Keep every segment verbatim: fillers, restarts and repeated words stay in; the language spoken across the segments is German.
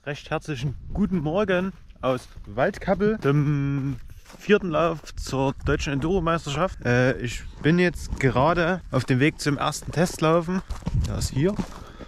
Recht herzlichen guten Morgen aus Waldkappel, dem vierten Lauf zur deutschen Enduro-Meisterschaft. Äh, ich bin jetzt gerade auf dem Weg zum ersten Testlaufen. Der ist hier.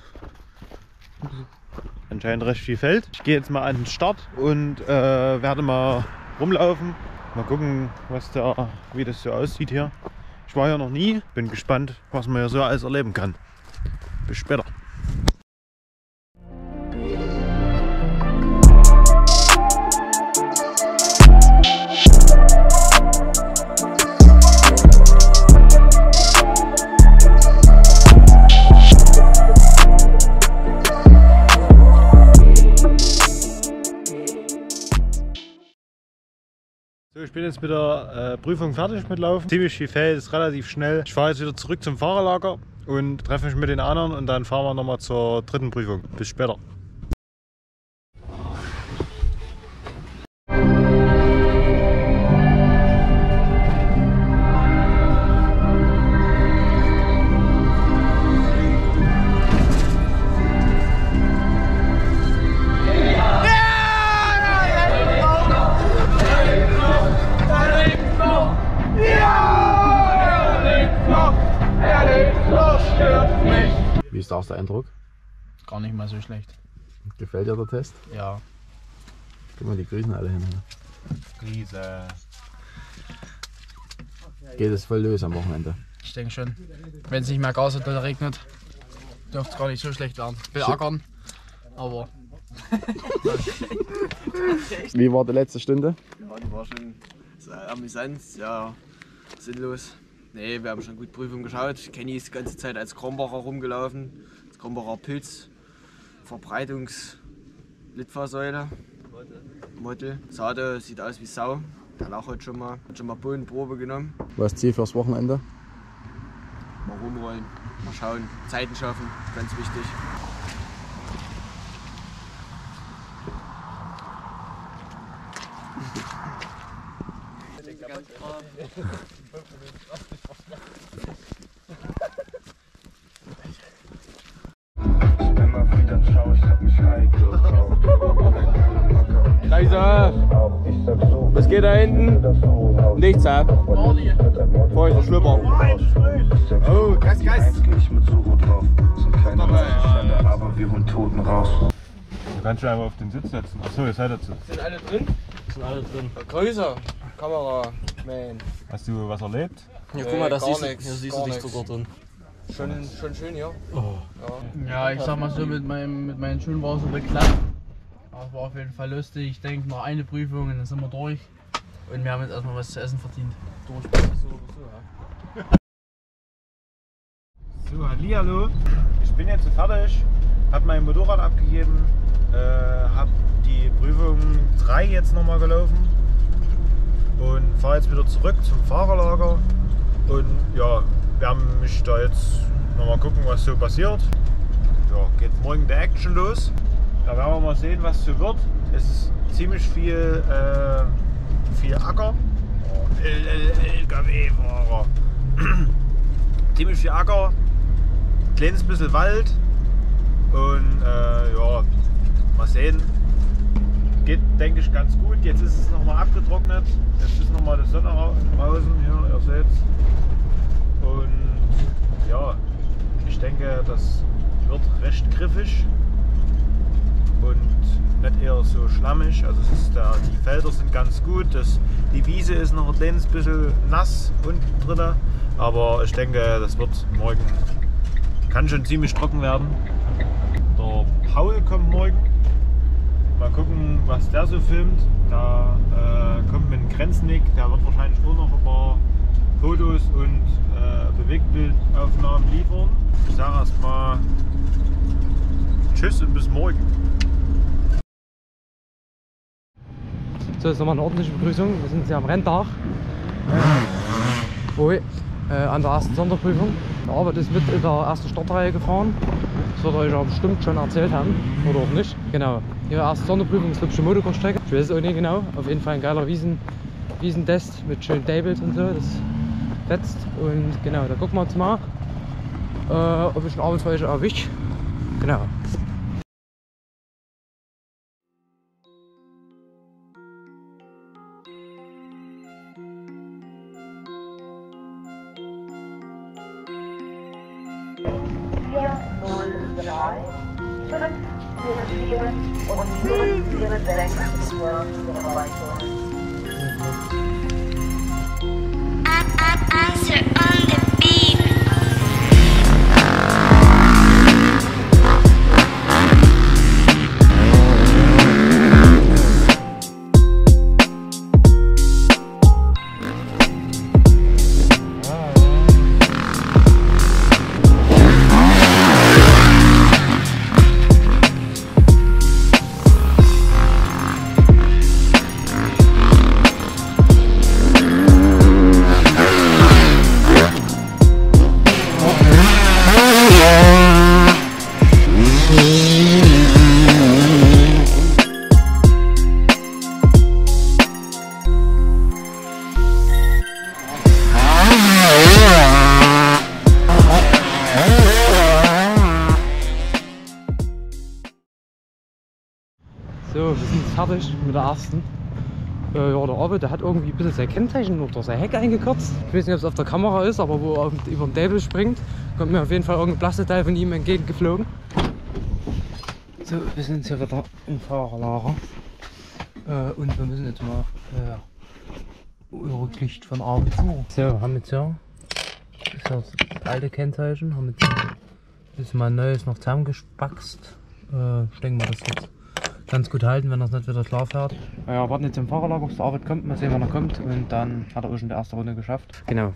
Anscheinend recht viel Feld. Ich gehe jetzt mal an den Start und äh, werde mal rumlaufen. Mal gucken, was da, wie das so aussieht hier. Ich war ja noch nie. Bin gespannt, was man hier so alles erleben kann. Bis später. So, ich bin jetzt mit der äh, Prüfung fertig mit Laufen. Ziemlich viel Feld, ist relativ schnell. Ich fahre jetzt wieder zurück zum Fahrerlager und treffe mich mit den anderen und dann fahren wir nochmal zur dritten Prüfung. Bis später. Wie ist der Eindruck? Gar nicht mal so schlecht. Gefällt dir der Test? Ja. Guck mal, die grüßen alle hin. Riese. Geht es voll los am Wochenende? Ich denke schon. Wenn es nicht mehr gar so doll regnet, dürfte es gar nicht so schlecht werden. Beackern, aber. Wie war die letzte Stunde? Ja, die war schon sehr amüsant, ja, sinnlos. Nee, wir haben schon gut Prüfung geschaut. Kenny ist die ganze Zeit als Krombacher rumgelaufen. Das Krombacher Pilz, Verbreitungs-Litfaßsäule, Model. Sade sieht aus wie Sau. Der Lach hat schon mal, hat schon mal Bodenprobe genommen. Was ist Ziel fürs Wochenende? Mal rumrollen, mal schauen, Zeiten schaffen, ganz wichtig. Leise! Was geht da hinten? Nichts, hä? Feuchter Schlüpper. Oh, Geist, Geist! Du kannst dich einfach auf den Sitz setzen. Achso, ihr seid dazu. Sind alle drin? Sind alle drin. Größer, Kamera, man. Hast du was erlebt? Ja, guck mal, das gar siehst, nix, hier siehst gar du dich nix. sogar drin. Schon, schon schön hier. Oh. Ja, ich sag mal so, mit, meinem, mit meinen Schuhen war es so beklappt. Aber es war auf jeden Fall lustig. Ich denke noch eine Prüfung und dann sind wir durch. Und wir haben jetzt erstmal was zu essen verdient. Durch ist so oder so, ja. So, hallihallo. Ich bin jetzt fertig, habe mein Motorrad abgegeben, äh, habe die Prüfung drei jetzt nochmal gelaufen und fahre jetzt wieder zurück zum Fahrerlager. Und ja, werden mich da jetzt nochmal gucken, was so passiert. Ja, geht morgen der Action los. Da werden wir mal sehen, was so wird. Es ist ziemlich viel, äh, viel Acker. Oh, L K W-Fahrer. Ziemlich viel Acker. Kleines bisschen Wald und äh, ja, mal sehen. Geht, denke ich, ganz gut. Jetzt ist es nochmal abgetrocknet. Jetzt ist nochmal die Sonne draußen. Hier, ihr seht. Und ja, ich denke, das wird recht griffig und nicht eher so schlammig. Also es ist da, die Felder sind ganz gut. Das, die Wiese ist noch ein kleines bisschen nass unten drin. Aber ich denke, das wird morgen. Kann schon ziemlich trocken werden. Der Paul kommt morgen. Mal gucken, was der so filmt. Da äh, kommt mit dem Grenznick. Der wird wahrscheinlich auch noch ein paar Fotos und äh, Bewegtbildaufnahmen liefern. Ich sage erstmal tschüss und bis morgen. So, jetzt nochmal eine ordentliche Begrüßung. Wir sind hier am Renntag. Wo äh, an der ersten Sonderprüfung. Der Arbeit ist mit in der ersten Startreihe gefahren. Das wird euch ja bestimmt schon erzählt haben. Oder auch nicht. Genau. Ihre erste Sonderprüfung ist, glaube ich, die Motocross-Strecke. Ich weiß es auch nicht genau. Auf jeden Fall ein geiler Wiesen, Wiesentest mit schönen Tables und so. Das fetzt. Und genau, da gucken wir jetzt mal, äh, ob ich einen Abend für euch erwische. Genau. drei, fünf null vier und null sieben sechs für unsere Erreichung. Answer on the beat. So, wir sind fertig mit der ersten. Äh, ja, der Arbeit, der hat irgendwie ein bisschen sein Kennzeichen oder sein Heck eingekürzt. Ich weiß nicht, ob es auf der Kamera ist, aber wo er über den Däbel springt, kommt mir auf jeden Fall irgendein Plastikteil von ihm entgegengeflogen. So, wir sind jetzt hier wieder im Fahrerlager. Äh, und wir müssen jetzt mal äh, Rücklicht von Arbeit suchen. So, haben jetzt ja das ist ja das alte Kennzeichen, haben jetzt ist mal ein neues noch zusammengespackst. Äh, ich denke mal, das jetzt ganz gut halten, wenn er es nicht wieder klar fährt. Ja, warten jetzt im Fahrerlager, bis der Arbeit kommt, mal sehen, wann er kommt und dann hat er auch schon die erste Runde geschafft. Genau.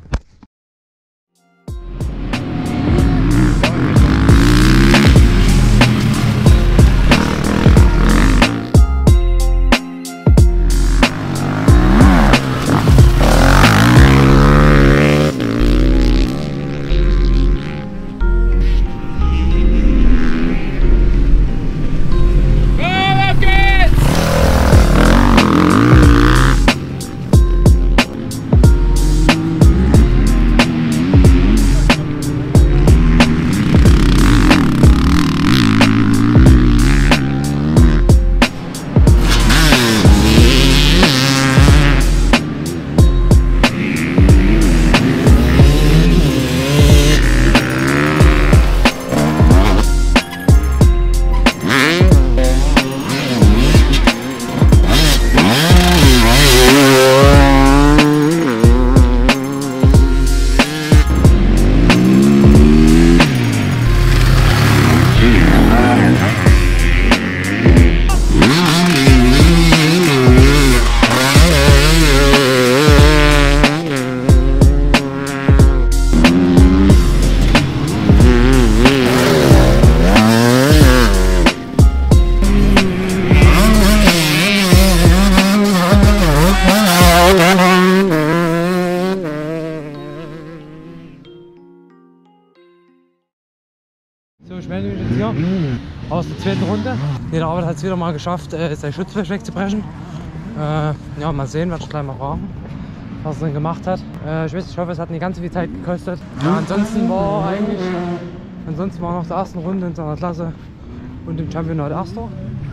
So, ich melde mich jetzt hier aus der zweiten Runde. Der Arbeit hat es wieder mal geschafft, äh, sein Schutzblech wegzubrechen. Äh, ja, mal sehen, werde ich gleich mal fragen, was er denn gemacht hat. Äh, ich weiß, ich hoffe, es hat nicht ganz so viel Zeit gekostet. Ja, ansonsten war eigentlich, ansonsten war noch der ersten Runde in seiner Klasse und im Championat Erster.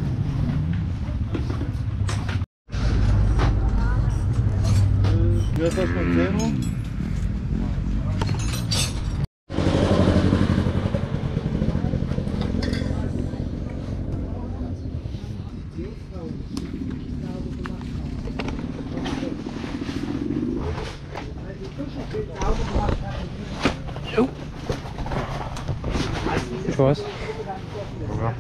Wie ist das mit Zeno? Ich weiß. Ja.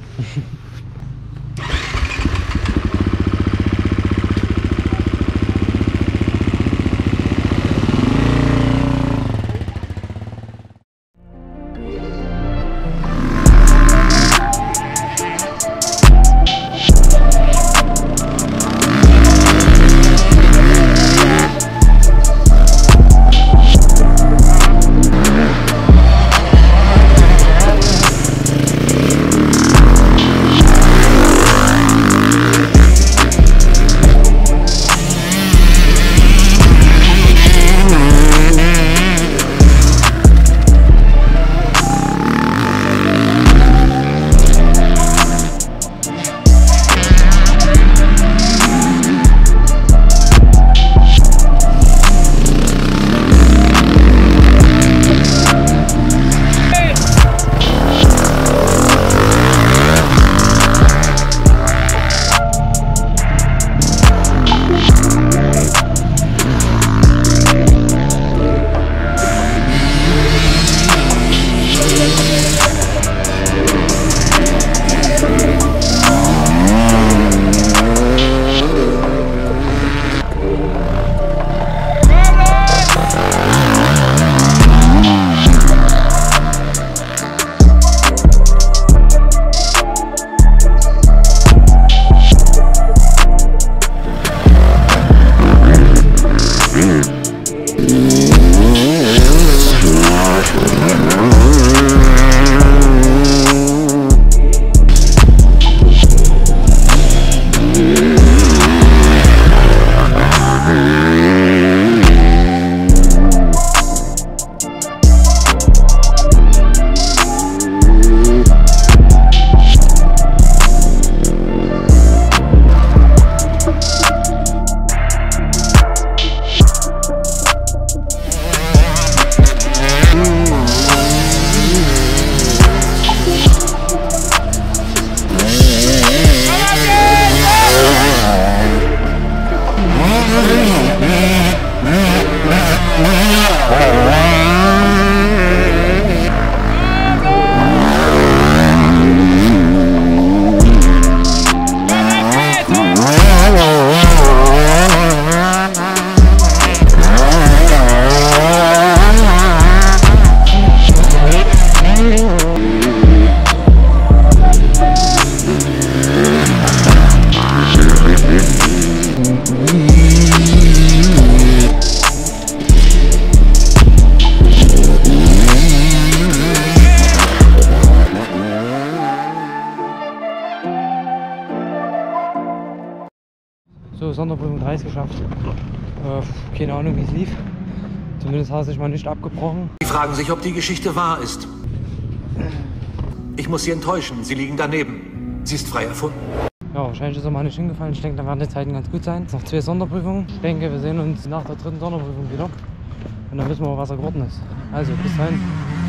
Sonderprüfung dreißig geschafft. Äh, keine Ahnung, wie es lief. Zumindest hat es sich mal nicht abgebrochen. Sie fragen sich, ob die Geschichte wahr ist. Ich muss Sie enttäuschen, Sie liegen daneben. Sie ist frei erfunden. Ja, wahrscheinlich ist er mal nicht hingefallen. Ich denke, dann werden die Zeiten ganz gut sein. Noch zwei Sonderprüfungen. Ich denke, wir sehen uns nach der dritten Sonderprüfung wieder. Und dann wissen wir, was er geworden ist. Also, bis dahin.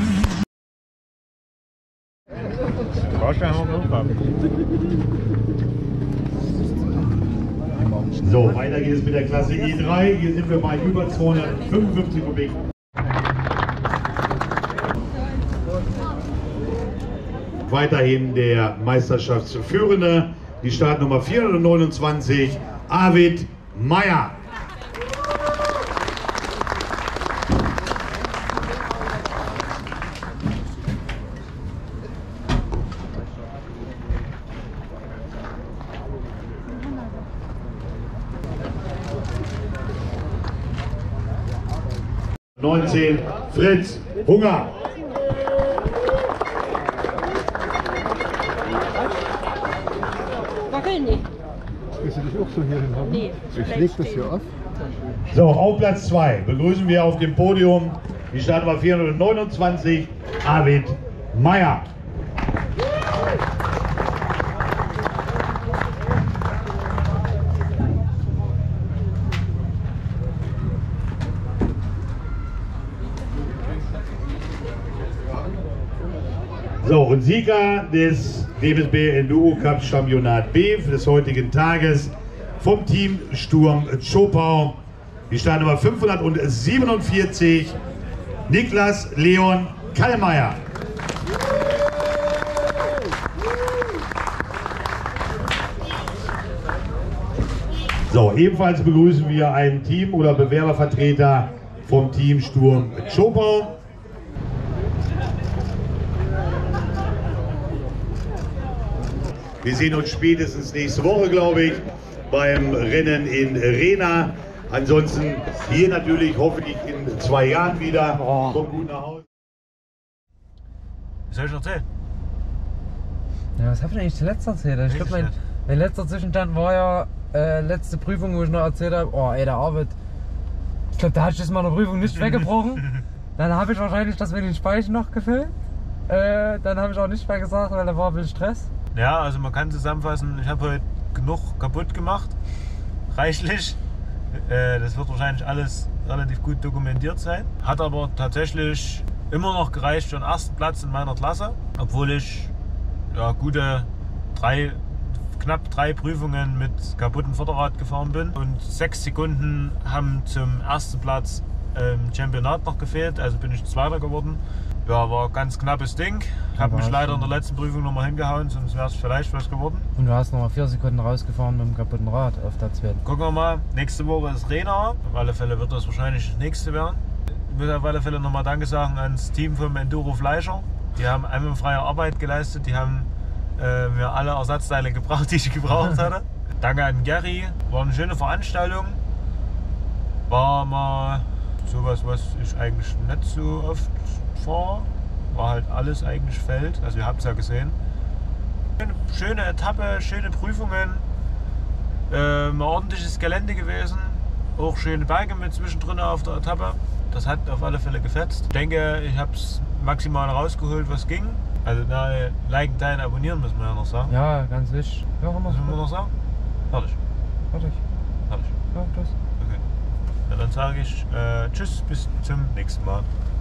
So, weiter geht es mit der Klasse E drei. Hier sind wir bei über zweihundertfünfundfünfzig Kubik. Weiterhin der Meisterschaftsführende, die Startnummer vierhundertneunundzwanzig, Arvid Meyer. neunzehn, Fritz Hunger. Wackeln nicht. Willst du dich auch so hier hin haben? Nee. Ich leg das hier auf. So, auf Platz zwei begrüßen wir auf dem Podium die Startnummer vierhundertneunundzwanzig, Arvid Meyer. So, und Sieger des D B S B Enduro Cup Championat B des heutigen Tages vom Team Sturm Zschopau, die Startnummer fünfhundertsiebenundvierzig, Niklas Leon Kallmeier. So, ebenfalls begrüßen wir einen Team- oder Bewerbervertreter vom Team Sturm Zschopau. Wir sehen uns spätestens nächste Woche, glaube ich, beim Rennen in Rena. Ansonsten hier natürlich hoffentlich in zwei Jahren wieder. Oh. Kommt gut nach Hause. Was soll ich erzählen? Ja, was habe ich eigentlich zuletzt erzählt? Ich glaube, mein, mein letzter Zwischenstand war ja äh, letzte Prüfung, wo ich noch erzählt habe, oh ey, der Arbeit. Ich glaube, da hatte ich das mal in der Prüfung nicht weggebrochen. Dann habe ich wahrscheinlich das mit den Speichen noch gefüllt. Äh, dann habe ich auch nicht mehr gesagt, weil da war ein bisschen Stress. Ja, also man kann zusammenfassen, ich habe heute genug kaputt gemacht, reichlich. Äh, das wird wahrscheinlich alles relativ gut dokumentiert sein. Hat aber tatsächlich immer noch gereicht für den ersten Platz in meiner Klasse, obwohl ich ja, gute drei, knapp drei Prüfungen mit kaputtem Vorderrad gefahren bin. Und sechs Sekunden haben zum ersten Platz im Championat noch gefehlt, also bin ich Zweiter geworden. Ja, war ein ganz knappes Ding. Ich habe mich leider in der letzten Prüfung nochmal hingehauen, sonst wäre es vielleicht was geworden. Und du hast noch mal vier Sekunden rausgefahren mit dem kaputten Rad auf der zweiten. Gucken wir mal, nächste Woche ist Rena. Auf alle Fälle wird das wahrscheinlich das nächste werden. Ich will auf alle Fälle nochmal Danke sagen ans Team vom Enduro Fleischer. Die haben einwandfreie Arbeit geleistet, die haben äh, mir alle Ersatzteile gebracht, die ich gebraucht hatte. Danke an Gary, war eine schöne Veranstaltung. War mal sowas, was ich eigentlich nicht so oft fahre. War halt alles eigentlich Feld, also ihr habt es ja gesehen. Schöne Etappe, schöne Prüfungen, äh, ein ordentliches Gelände gewesen, auch schöne Berge mit zwischendrin auf der Etappe. Das hat auf alle Fälle gefetzt. Ich denke, ich habe es maximal rausgeholt, was ging. Also na, liken, teilen, abonnieren müssen wir ja noch sagen. Ja, ganz wichtig. Ja, haben Was müssen wir noch sagen? Fertig. Fertig. Fertig. Ja, tschüss. Okay. Ja, dann sage ich äh, tschüss, bis zum nächsten Mal.